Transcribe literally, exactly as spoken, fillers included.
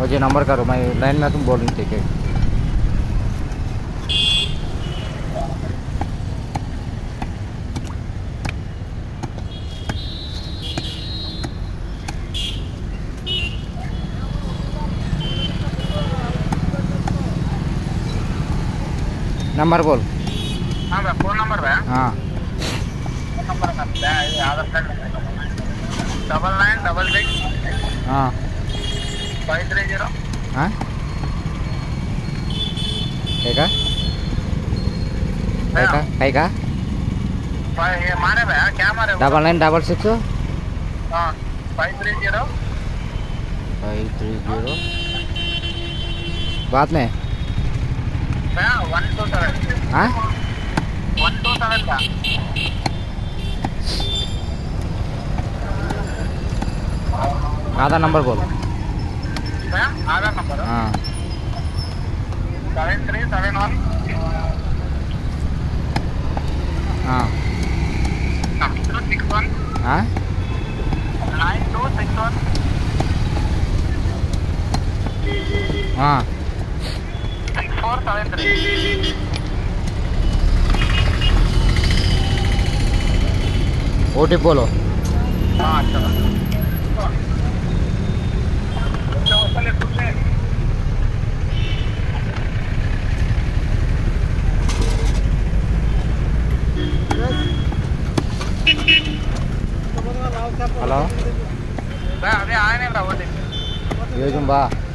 मुझे नंबर करो, मैं लाइन में तुम बोल ठीक है। नंबर बोल। हाँ भैया फोन नंबर भैया। हाँ फोन नंबर भैया ये Aadhaar card double nine double six हाँ फाइव थ्री जीरो। हाँ काय का काय का काय का ये मारे भैया क्या मारे? डबल नाइन डबल सिक्स हाँ five three zero five three zero बाद में भैया वन टू सेवन। हाँ वन टू सेवन का आधा नंबर बोल। भैया आधार नंबर हाँ सेवन थ्री सेवन वन हाँ टू सिक्स वन हाँ नाइन टू सिक्स वन हाँ six four seven three. O T P बोलो। हाँ चलो హలో అదే ఆయనే రా ఓటీ యోజుంబా